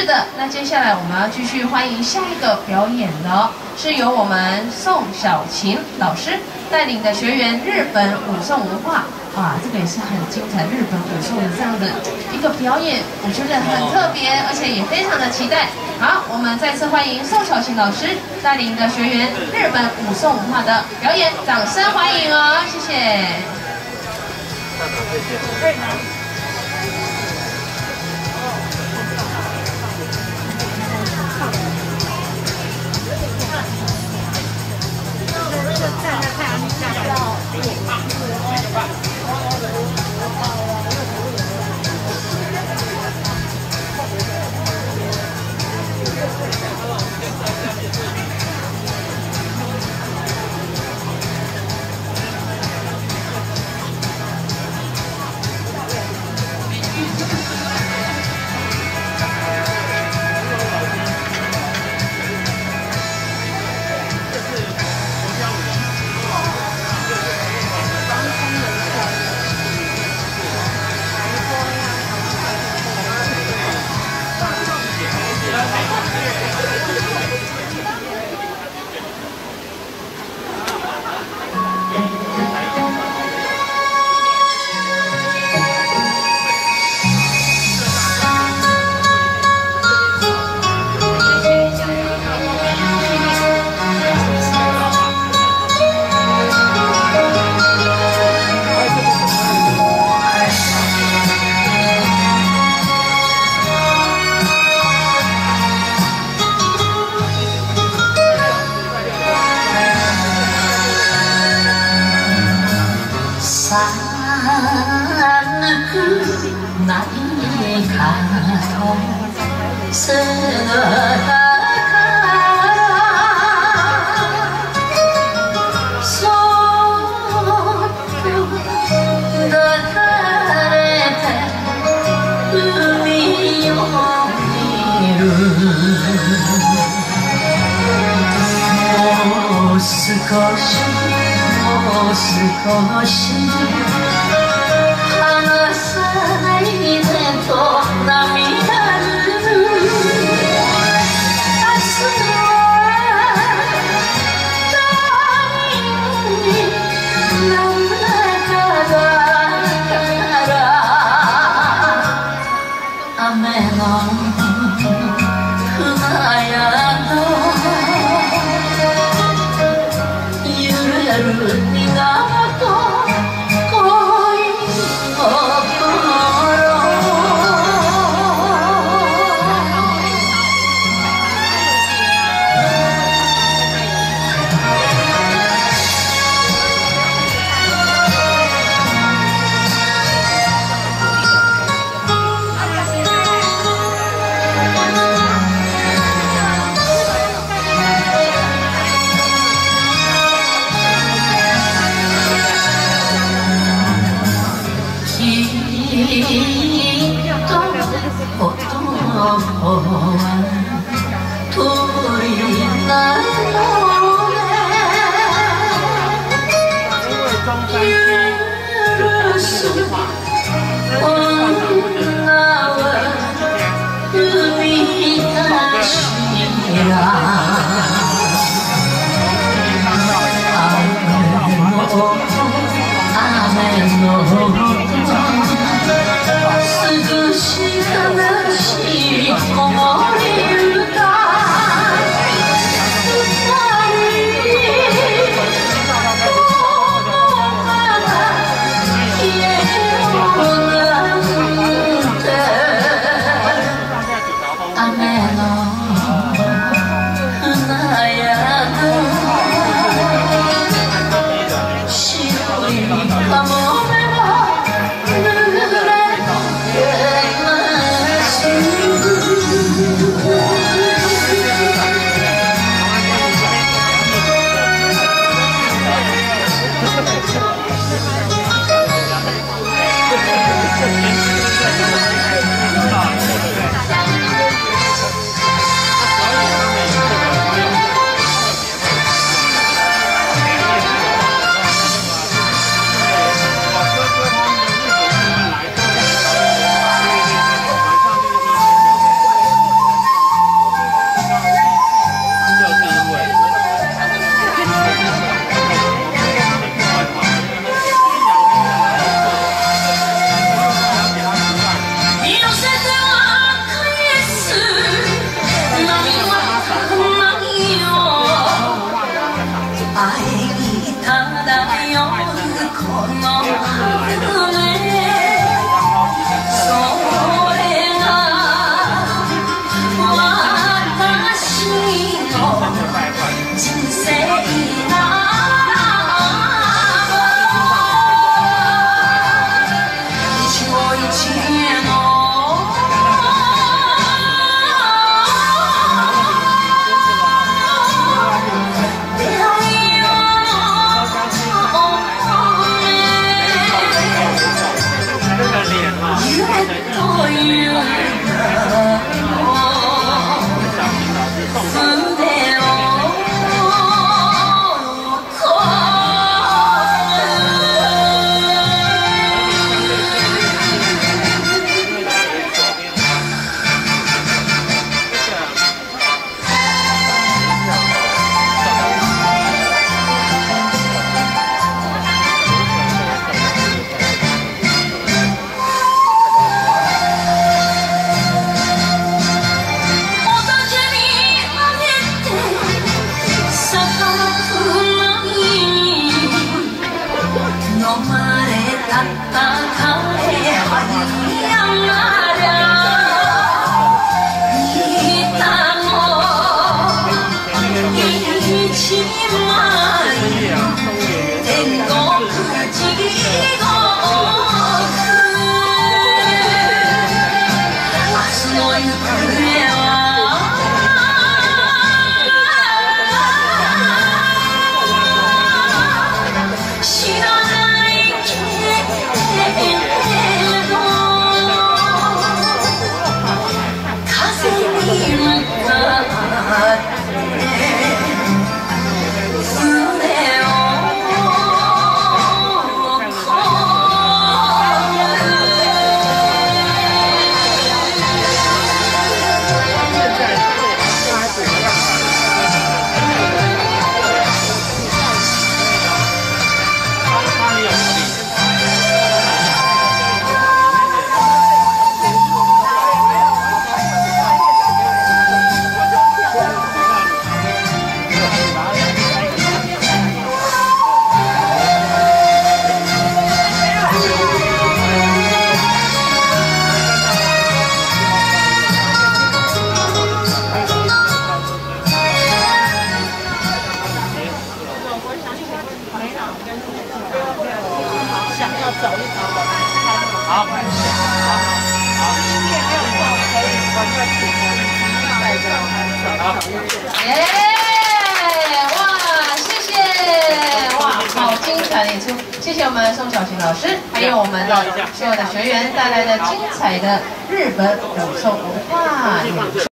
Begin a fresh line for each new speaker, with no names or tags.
是的，那接下来我们要继续欢迎下一个表演的哦，是由我们宋小琴老师带领的学员日本武颂文化。哇，这个也是很精彩，日本武颂的这样的一个表演，我觉得很特别，而且也非常的期待。好，我们再次欢迎宋小琴老师带领的学员日本武颂文化的表演，掌声欢迎哦，谢谢。可以吗？ 站在太阳底下比较少し離さないでと涙ぐる明日は誰になんだから雨の船宿揺れる苦
走一走，我们看那个
好，
第一天没有错，可以我们请我们提倡带着我们走一走。
耶！哇，谢谢！哇，好精彩的演出，谢谢我们宋小琴老师，还有我们的所有的学员带来的精彩的日本武术文化演出。